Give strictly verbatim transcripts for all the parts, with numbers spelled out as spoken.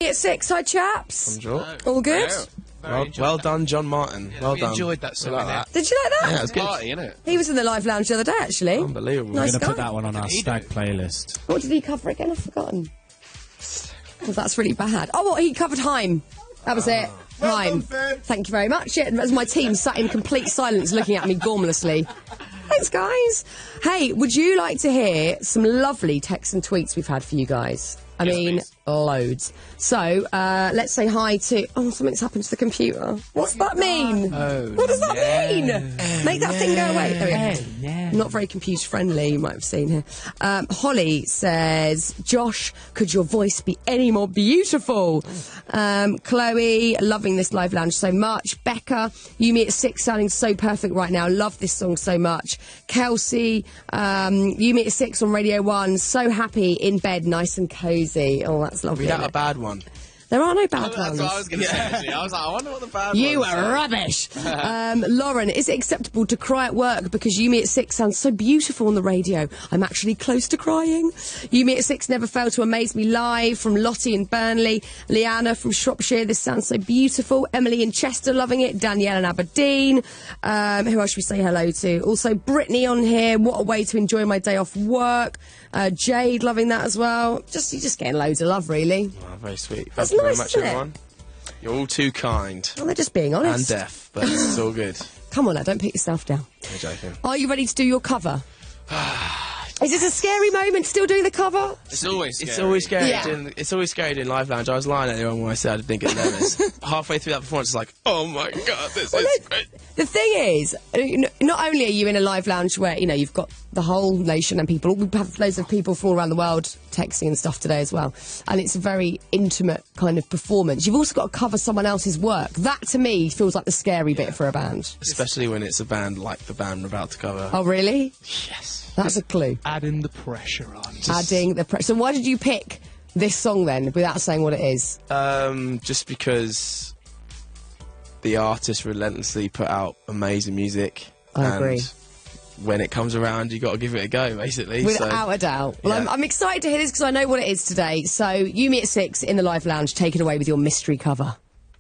At six, hi chaps. Bonjour. All good? Yeah. Well, well done, John Martin. Well we done. enjoyed that song. Like that. Did you like that? Yeah, it was good. Party, innit? He was in the live lounge the other day, actually. Unbelievable. Nice We're going to guy. put that one on our stag playlist. What did he cover again? I've forgotten. Well, that's really bad. Oh, what? He covered Haim. That was it. Haim. Thank you very much. Yeah, as my team sat in complete silence looking at me gormlessly. Thanks, guys. Hey, would you like to hear some lovely texts and tweets we've had for you guys? I Yes, mean, please. loads. So, uh, let's say hi to... Oh, something's happened to the computer. What's that mean? Oh, What does that yeah. mean? Make that thing go away. There we go. Not very computer friendly, you might have seen here. Um, Holly says, Josh, could your voice be any more beautiful? Um, Chloe, loving this live lounge so much. Becca, you me at six sounding so perfect right now. Love this song so much. Kelsey, um, you me at six on Radio one. So happy in bed, nice and cosy. Oh, that's lovely. We had isn't a it? bad one. There are no bad That's ones. what I was going to say, actually. I was like, I wonder what the bad You ones are rubbish. um, Lauren, is it acceptable to cry at work because You Me at Six sounds so beautiful on the radio? I'm actually close to crying. You Me at Six never fail to amaze me live. From Lottie in Burnley. Leanna from Shropshire, this sounds so beautiful. Emily in Chester, loving it. Danielle in Aberdeen. Um, who else should we say hello to? Also, Brittany on here. What a way to enjoy my day off work. Uh, Jade, loving that as well. Just You're just getting loads of love, really. Oh, very sweet. That's Thank you very nice, much, isn't it? everyone. You're all too kind. Well, they're just being And honest. deaf, but it's all good. Come on now, don't put yourself down. I'm joking. Are you ready to do your cover? Is this a scary moment, still doing the cover? It's always scary. It's always scary. Yeah. Doing, it's always scary doing live lounge. I was lying earlier on when I said I didn't get nervous. Halfway through that performance, it's like, oh my god, this Well, is no, great. the thing is, uh, n- not only are you in a live lounge where, you know, you've got the whole nation and people, we have loads of people from all around the world texting and stuff today as well, and it's a very intimate kind of performance. You've also got to cover someone else's work. That, to me, feels like the scary bit for a band. Especially when it's a band like the band we're about to cover. Oh, really? Yes. That's a clue. Adding the pressure on. Adding the... Pre- so why did you pick this song, then, without saying what it is? Um, just because the artists relentlessly put out amazing music. I and agree. when it comes around, you got to give it a go, basically. Without so. a doubt. Well, I'm, yeah. I'm excited to hear this because I know what it is today. So, You Me at Six in the live lounge. Take it away with your mystery cover.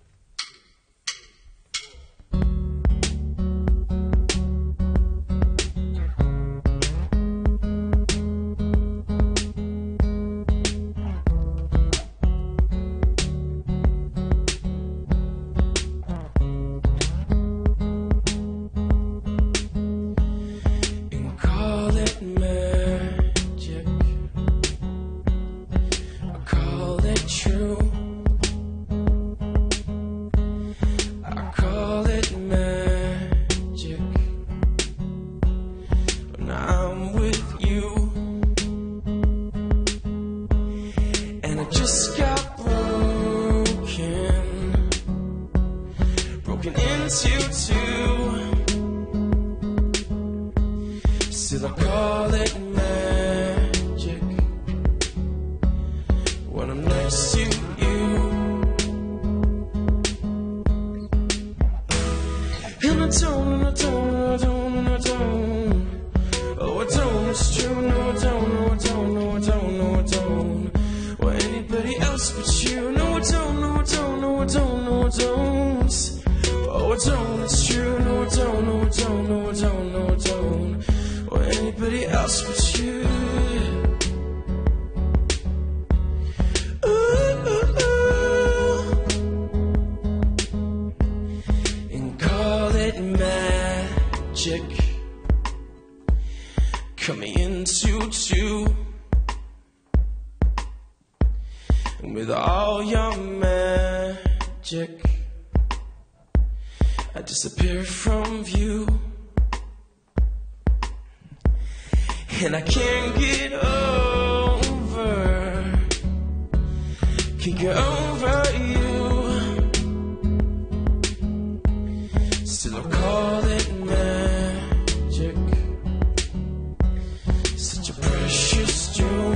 And call it magic. I call it true. I call it magic. When I'm with you. And I just got broken. Broken into two. Still I call it magic when I'm next to you. And I don't, and I don't, and I don't, and I don't. Oh, I don't, it's true. No, I don't, no, I don't, no, I don't, no, I don't. Or anybody else but you. No, I don't, no, I don't, no, I don't, no, I don't. Oh, I don't, it's true. No, I don't, no, I don't, no, I don't, no, I don't. Or anybody else but you. Ooh, ooh, ooh. And call it magic. Coming into two. And with all your magic, I disappear from view. And I can't get over, can't get over you. Still I call it magic, such a precious jewel.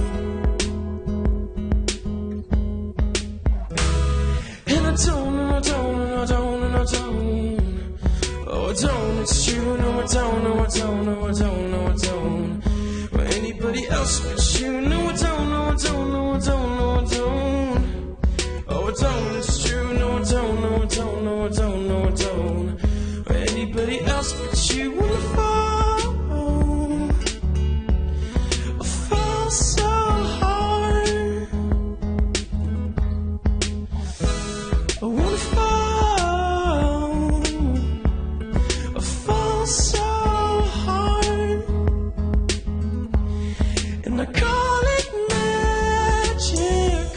And I don't, and I don't, and I don't, and I don't. Oh, I don't, it's true. No, I don't, no, I don't, no, I don't, no, I don't. Or anybody else but you. No, I don't, no, I don't, no, I don't, no, I don't. Oh, don't. It's true, no, I don't, no, I don't, no, I don't, no, I don't. Or anybody else but you wanna fall. I fall so hard. I wanna fall. I fall so hard. And I call it magic.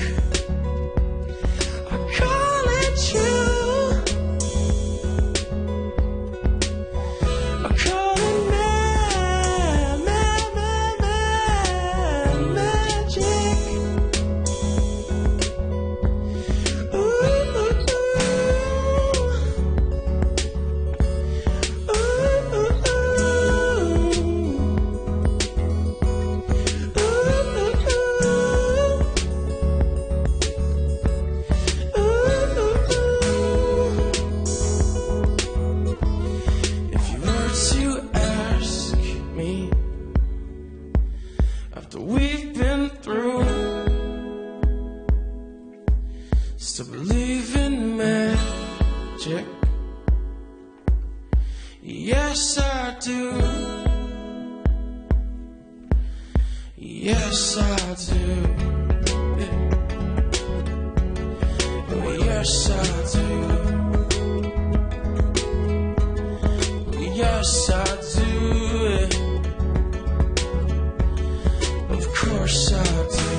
I call it true. I call it ma- ma- ma- ma- magic. Ooh, ooh, ooh. Ooh, ooh, if you were to ask me, after we've been through, still believe in magic? Yes, I do. Yes, I do. Oh, yes, I do. Yes, I do. Of course I do.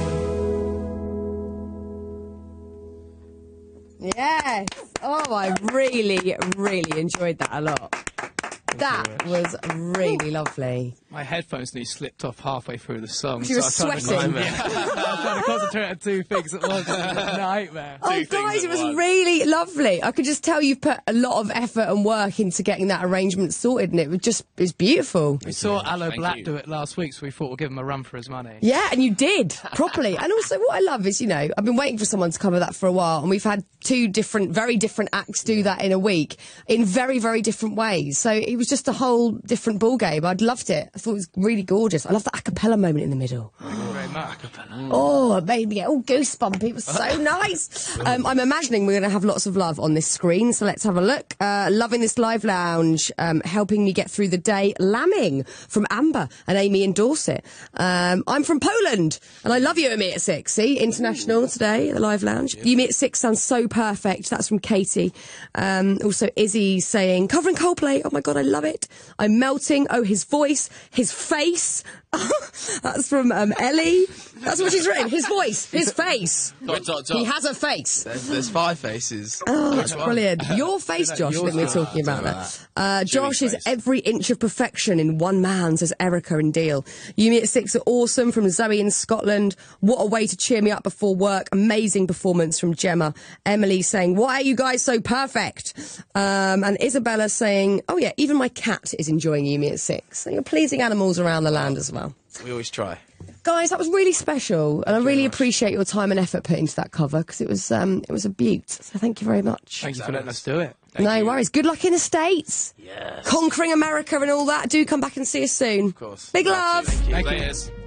Yes. Oh, I really, really enjoyed that a lot. That was really lovely. My headphones nearly slipped off halfway through the song. You were so I was sweating. trying to, I was trying to concentrate on two things at once. It was a nightmare. Oh, Two things guys, at it was once. really lovely. I could just tell you've put a lot of effort and work into getting that arrangement sorted, and it was just, it was beautiful. We saw Aloe Thank Black you. do it last week, so we thought we'd give him a run for his money. Yeah, and you did, properly. And also, what I love is, you know, I've been waiting for someone to cover that for a while, and we've had two different, very different acts do that in a week, in very, very different ways. So it was just a whole different ballgame. I'd loved it. I thought it was really gorgeous. I love the a cappella moment in the middle. Thank you very much. Oh, it made me get all goosebumpy. It was so nice. Um, I'm imagining we're going to have lots of love on this screen, so let's have a look. Uh, loving this live lounge, um, helping me get through the day. Lambing from Amber and Amy in Dorset. Um, I'm from Poland, and I love you at Me at Six. See, international today, the live lounge. You Me at Six sounds so perfect. That's from Katie. Um, also, Izzy saying, covering Coldplay. Oh my God, I love it. I'm melting. Oh, his voice, his face. That's from um, Ellie. That's what she's written. His voice, his face. Dot, dot, dot. He has a face. There's, there's five faces. Oh, Which it's one? brilliant. Your face, Josh, I think we're talking about that. Uh, Josh is face. every inch of perfection in one man, says Erica in Deal. You Me at Six are awesome from Zoe in Scotland. What a way to cheer me up before work. Amazing performance from Gemma. Emily saying, why are you guys so perfect? Um, and Isabella saying, oh yeah, even my cat is enjoying You Me at Six. So you're pleasing animals around the land as well. We always try. Guys, that was really special, and I really appreciate your time and effort put into that cover, because it was um, it was a beaut. So thank you very much. Thank you for letting us do it. No worries. Good luck in the States. Yes. Conquering America and all that. Do come back and see us soon. Of course. Big Love love. to. Thank you. Thank you. Laters.